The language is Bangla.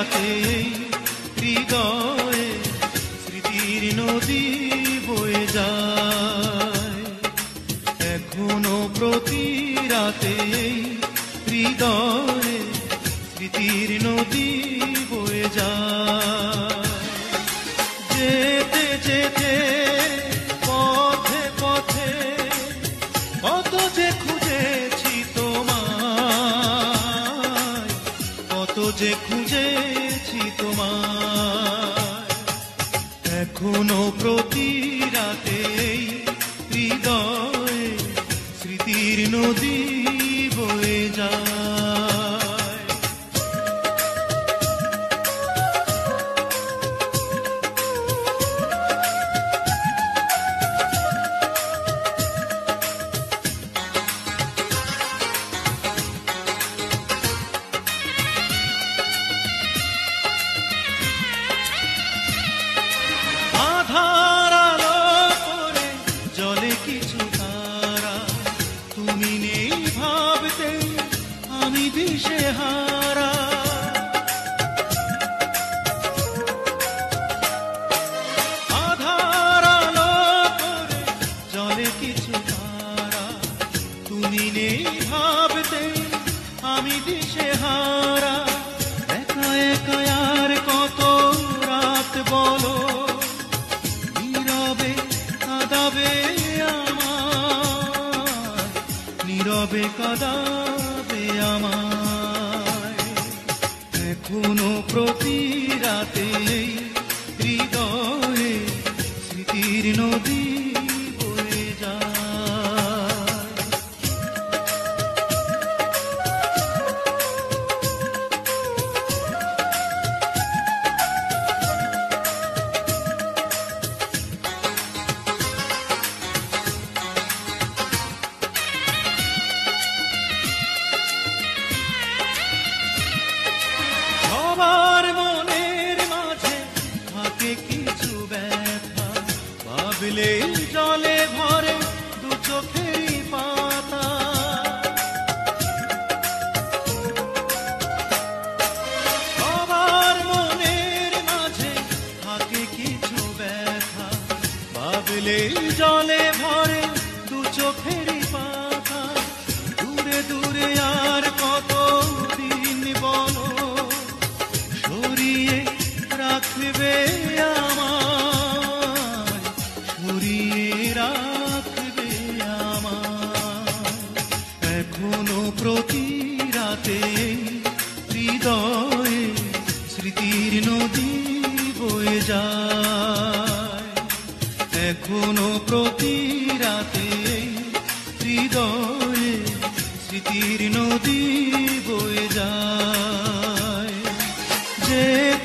রাতে হৃদয়ে স্মৃতির নদী বয়ে যায়। এখনো প্রতি রাতে হৃদয়ে স্মৃতির নদী বয়ে যায়। যেতে যেতে পথে পথে কত যে খুঁজেছি তোমায়, কত যে খুঁজেছি তোমায়। এখনো প্রতি রাতে হৃদয়ে স্মৃতির নদী বয়ে যায়। আধার আলো করে জলে কিছু তারা, তুমি নেই ভাবতে আমি দিশেহারা। আধার আলো করে জলে কিছু তারা, তুমি নেই ভাবতে আমি দিশেহারা। একা একা আর কত রাত বলো, নীরবে কাঁদাবে আমায়, নীরবে কাঁদাবে আমায়। এখনো প্রতি রাতে হৃদয়ে স্মৃতির নদী বয়ে যায়। সবার মনের মাঝে থাকে কিছু ব্যথা, ভাবলেই জলে ভরে দু চোখেরই পাতা। সবার মনের মাঝে থাকে কিছু ব্যথা, ভাবলেই জলে ভরে দু চোখেরই পাতা। দূরে দূরে আর কত দিন বলো, সরিয়ে রাখবে আমায়, সরিয়ে রাখবে আমায়। এখনো প্রতি রাতে হৃদয়ে স্মৃতির নদী বয়ে যায়। এখনো প্রতি রাতে হৃদয়ে স্মৃতির নদী বয়ে যায়। যে